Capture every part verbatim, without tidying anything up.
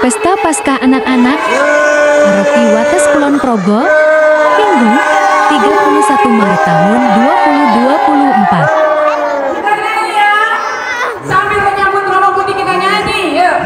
Pesta Paskah anak-anak Paroki Wates Kulon Progo Minggu tiga puluh satu Maret tahun dua ribu dua puluh empat. Sambil menyambut Romo Putih kita nyanyi, yuk.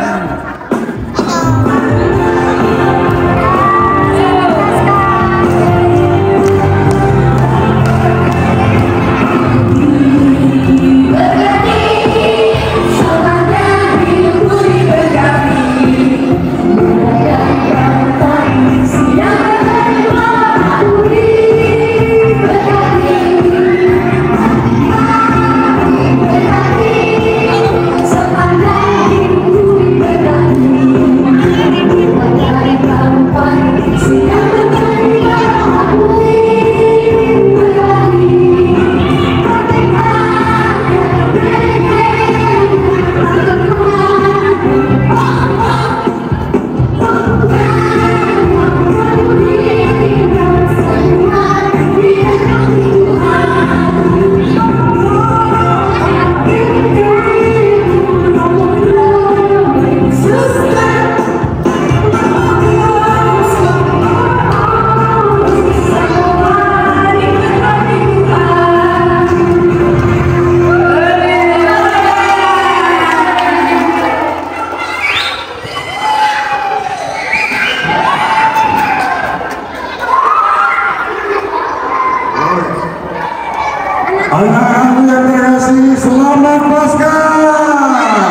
Anak-anakku yang terkasih, selamat Paskah.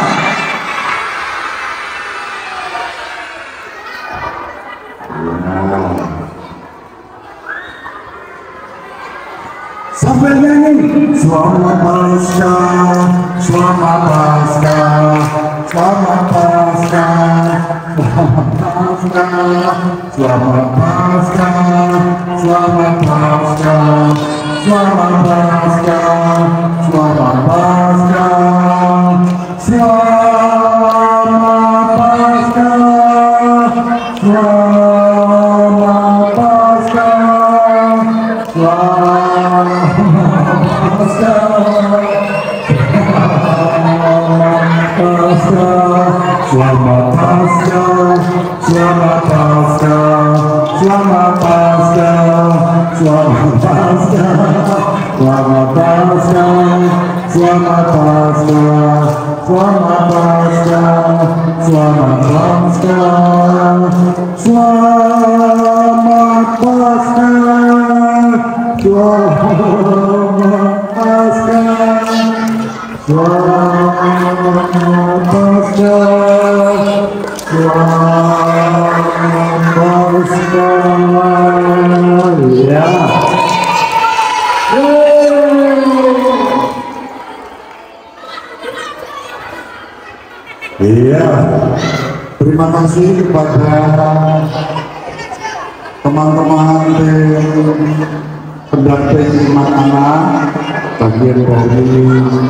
Sampai nyanyi selamat Paskah, selamat Paskah, selamat Paskah, selamat Paskah, selamat Paskah, selamat Paskah. Selamat Paskah, selamat Paskah, selamat Paskah, selamat Paskah, selamat Paskah, selamat Paskah, selamat Paskah, selamat Paskah, selamat Paskah. Selamat Paskah, selamat Paskah, selamat Paskah, selamat Paskah, selamat Paskah, selamat Paskah, selamat Paskah, selamat Paskah, ya. Iya, terima kasih kepada teman-teman tim pendamping anak-anak bagian dari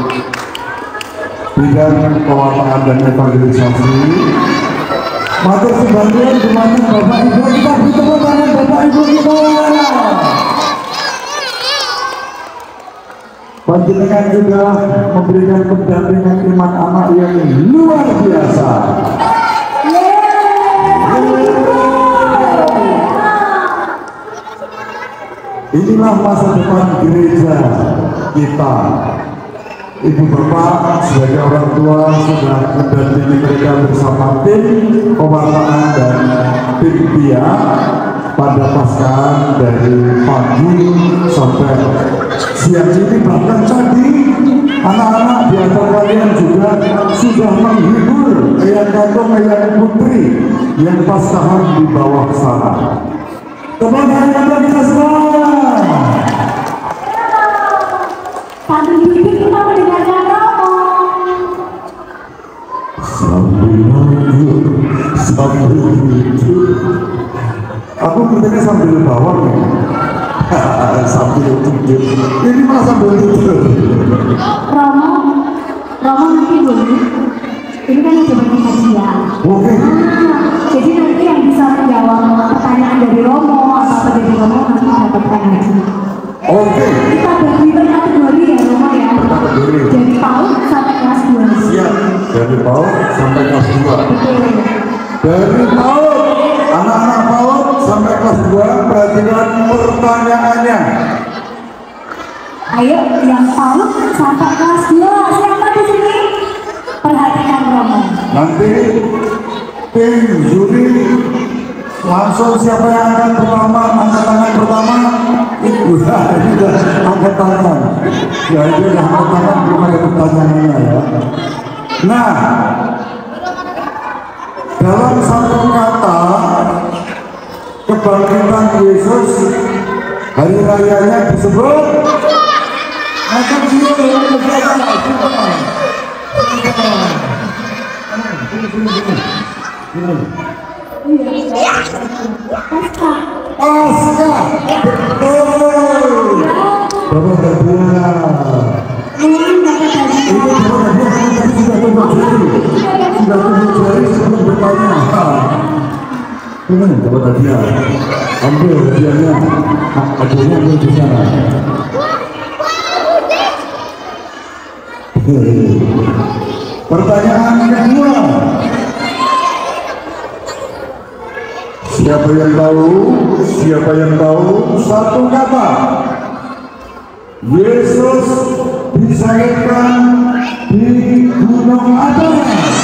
bidang pewartaan dan evangelisasi. Matur sebagian gimana Bapak Ibu, kita beri tepuk tangan Bapak Ibu kita. Panjenengan juga memberikan pendampingan iman anak yang luar biasa. Inilah masa depan gereja kita. Ibu bapak sebagai orang tua sudah mendampingi mereka bersama tim pewartaan dan tim pihak pada Paskah dari pagi sampai siang ini. Bahkan tadi anak-anak di antara kalian juga sudah menghibur Eyang Kantong, Eyang Putri yang Paskahan di bawah sana. Teman-teman kita semua. Sambil duduk kita mendengarkan Romo. Sambil duduk, sambil duduk. Aku bertanya sambil bawang ya. Sambil duduk. Ini malah sambil duduk. Romo, Romo nanti boleh. Ini kan ada banyak kajian. Oke. Nah, jadi nanti yang bisa menjawab pertanyaan dari Romo atau dari Romo nanti dapatkan haji. Oke. Kita bagi kategori ya Romo ya. Kategori. Dari PAUD sampai kelas dua. Siap. Dari PAUD sampai kelas dua. Betul. dari PAUD, anak-anak PAUD sampai kelas dua, perhatikan pertanyaannya. Ayo, yang PAUD sampai kelas dua, siapa di sini? Perhatikan Romo. Nanti tim juri langsung siapa yang akan pertama, angkat tangan pertama. Itu ya, ini udah angkat tangan. Ya itu udah angkat tangan, belum ada pertanyaannya ya. Nah, dalam satu kata kebangkitan Yesus, hari rayanya disebut akan Pasca. Betul. Bapak Bapak. Ini Bapak Bapak sudah tunjuk jari, sudah tunjuk jari sebelum bertanya. Ini Bapak Bapak. Ambil hadiahnya, hadiahnya ambil di sana. Pertanyaan kedua. Siapa yang tahu? Siapa yang tahu satu kata Yesus disalibkan di Gunung Atas?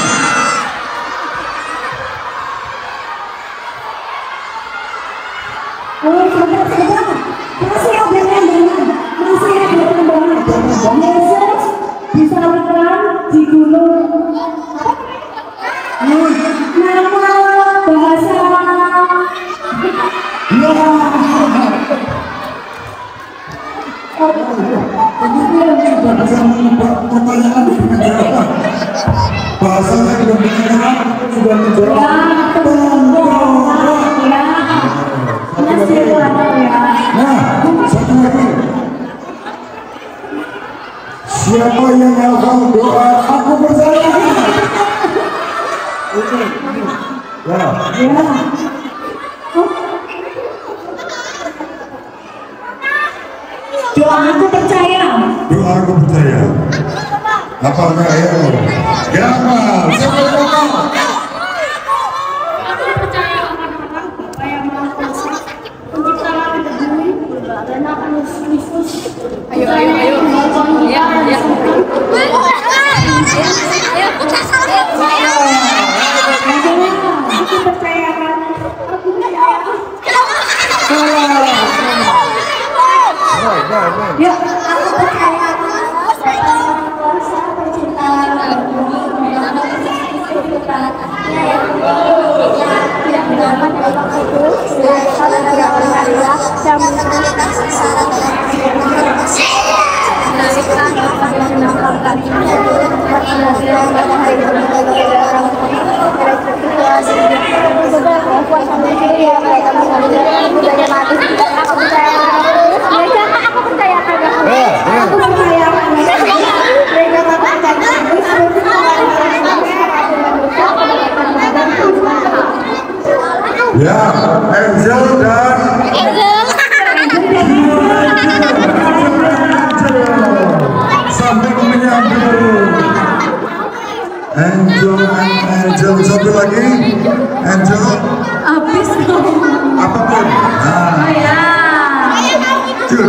Oh, sebentar, sebentar. Masih ada tembakan, masih ada tembakan. Yesus disalibkan di gunung. Nama bahasa. Ya. Pertanyaan dengan jawaban. Bahasanya belum dijawab, sudah menjawab. Nah, satu lagi. Siapa yang hafal doa aku percaya? Ya. Ya. Doa aku percaya. Doa aku percaya. Apa enggak ya? Ya, Mas. Siapa yang hafal? Aku percaya kepada Bapa yang Maha Kuasa, Pencipta langit dan bumi, dan akan Yesus Kristus. Ayo, ayo, ayo. Ya, ya. Aku percaya kan? Aku percaya. Ya, aku percaya. Kuasa pencipta langit dan bumi, dan akan Yesus Kristus. Yang dapat Bapak itu dan yang berharga dan menentukan sengsara dan menarikan Bapak yang menampakkan berhasil pada hari berbagai orang kuasa mencuri yang mereka mengalami budaya mati. Aku percaya mereka, aku percaya pada aku percaya mereka mengatakan Ya, Angel dan sampai menyambung. Angel, Angel satu lagi. Angel. habis Apapun. Nah, Jun.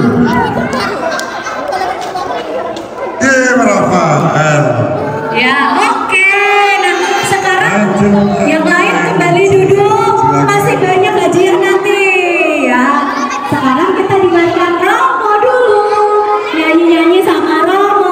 Eh, Rafael. ya. Oke, nah sekarang Angel. yang lain kembali duduk. Masih banyak hadiah nanti ya. Sekarang kita dengarkan Romo dulu, nyanyi-nyanyi sama Romo.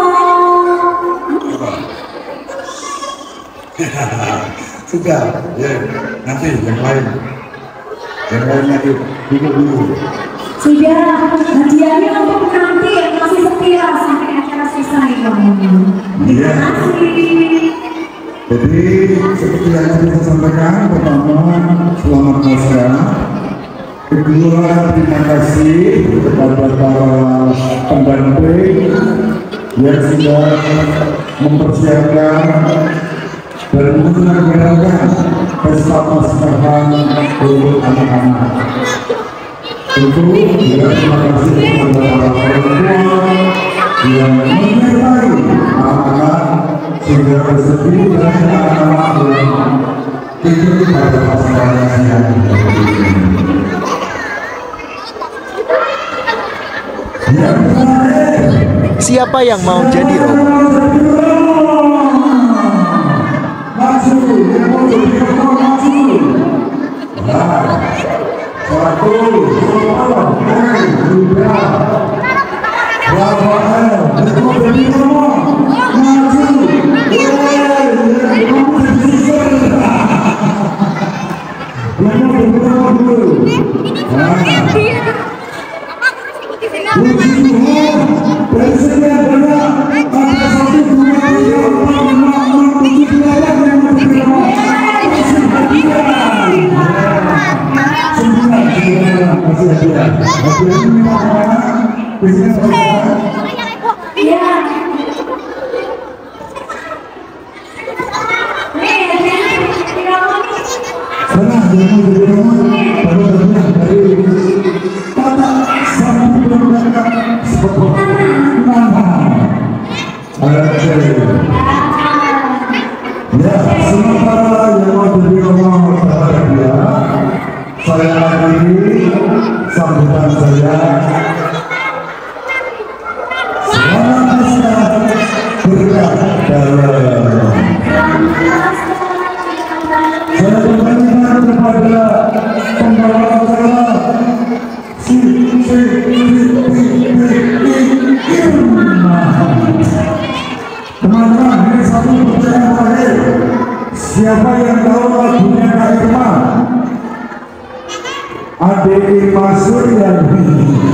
Sudah, ya. Nanti yang lain. Yang lain nanti duduk dulu. Sudah, hadiahnya untuk nanti yang masih setia sampai acara selesai Romo. Terima Iya. kasih. Jadi seperti yang tadi saya sampaikan, pertama selamat Pasca, kedua terima kasih kepada para pendamping yang sudah mempersiapkan dan menyelenggarakan pesta Paskahan untuk anak-anak. Tentu juga terima kasih kepada para orang tua yang menyertai anak-anak sehingga rezeki dari anak-anak yang Itu pada pasangan yang Siapa yang mau jadi robot? maju, yang mau jadi robot maju. Nah, satu, dua, tiga, Rafael, yang mau jadi robot maju. Ya, sementara yang mau jadi ngomong bahagia, saya akhiri sambutan saya. Selamat berkat dalam. Saya kembalikan kepada pembawa saya, si si teman-teman, ini satu pertanyaan terakhir. Siapa yang tahu lagunya Kak Irma? Adik Irma Suryani.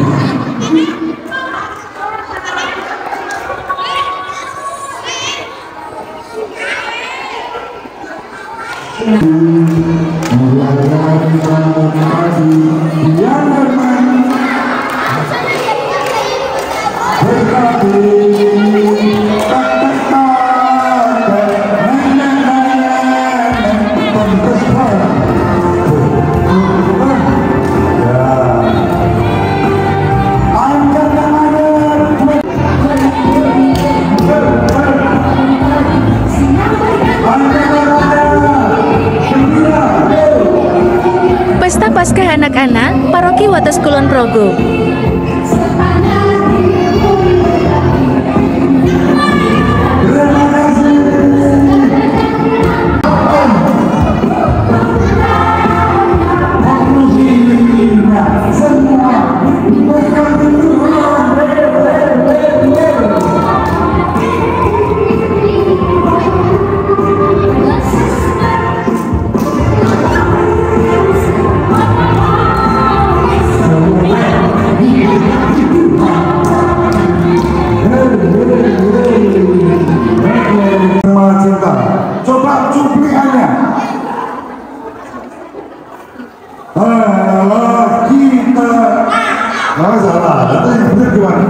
Pesta Paskah anak-anak Paroki Wates Kulon Progo. Coba cuplikannya. Halo kita. Nggak salah. Itu yang benar gimana?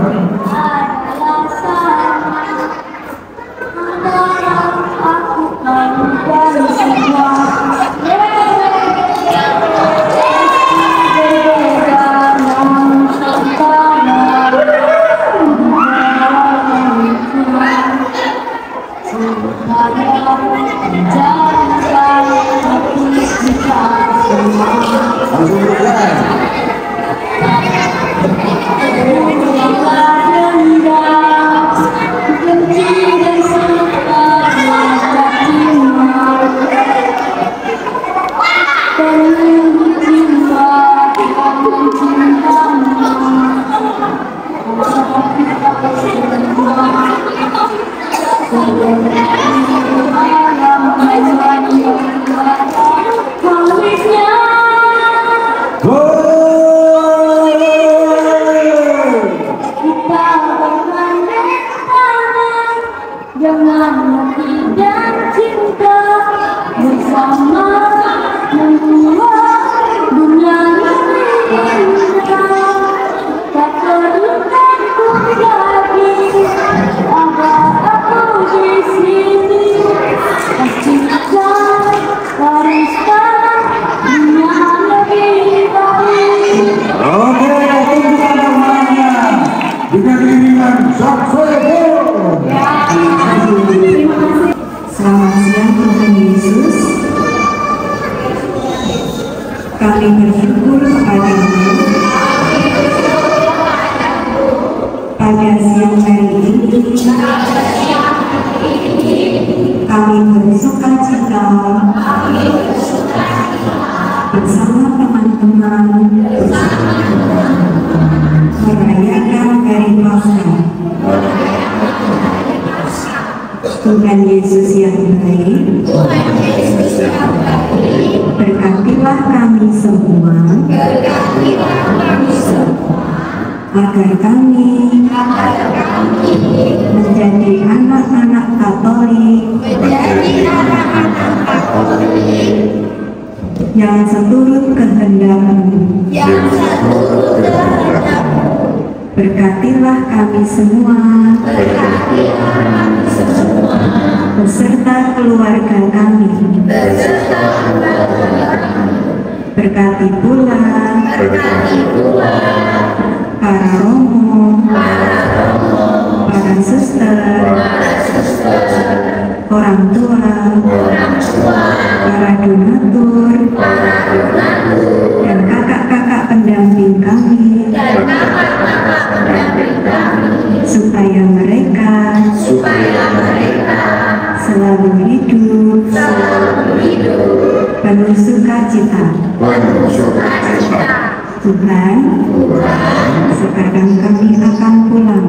Langsung kami bersyukur kepadamu pada siang hari ini. Kami bersuka cita bersama teman-teman merayakan hari Paskah. Tuhan Yesus yang baik, berkatilah kami semua, agar kami menjadi anak-anak Katolik yang seturut kehendak-Mu. Berkatilah kami semua, beserta keluarga kami. Berkati pula para romo, para suster, orang tua, para donatur, dan kakak-kakak pendamping kami, supaya mereka selalu hidup penuh sukacita. Tuhan, sekarang kami akan pulang.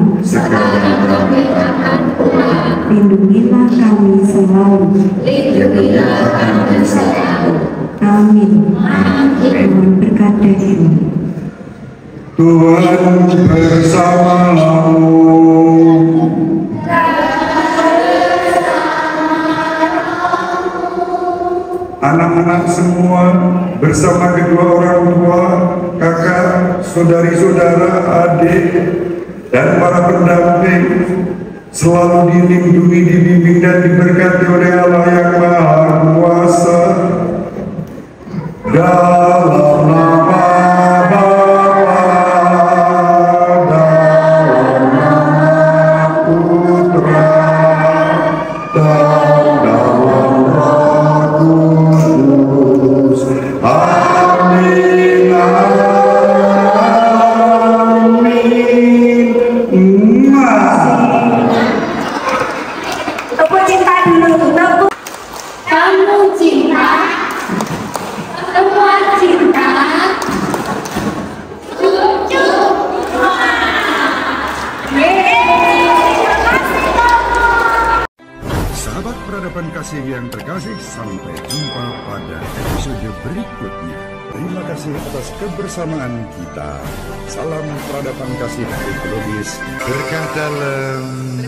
Lindungilah kami selalu. Amin. Mohon berkat dari-Mu. Tuhan bersamamu. Anak-anak semua bersama kedua orang tua, kakak, saudari-saudara, adik, dan para pendamping selalu dilindungi, dibimbing, dan diberkati oleh Allah yang Maha Kuasa. Dalam nama Bapa, dalam nama Putra, dan dalam Roh Kudus. Amin. Amin. Tepuk cinta dulu, tepuk. Kamu cinta, semua cinta. Cucu. Sahabat peradaban kasih yang terkasih, sampai jumpa pada episode berikutnya. Terima kasih atas kebersamaan kita. Salam peradaban kasih ekologis. Berkah dalam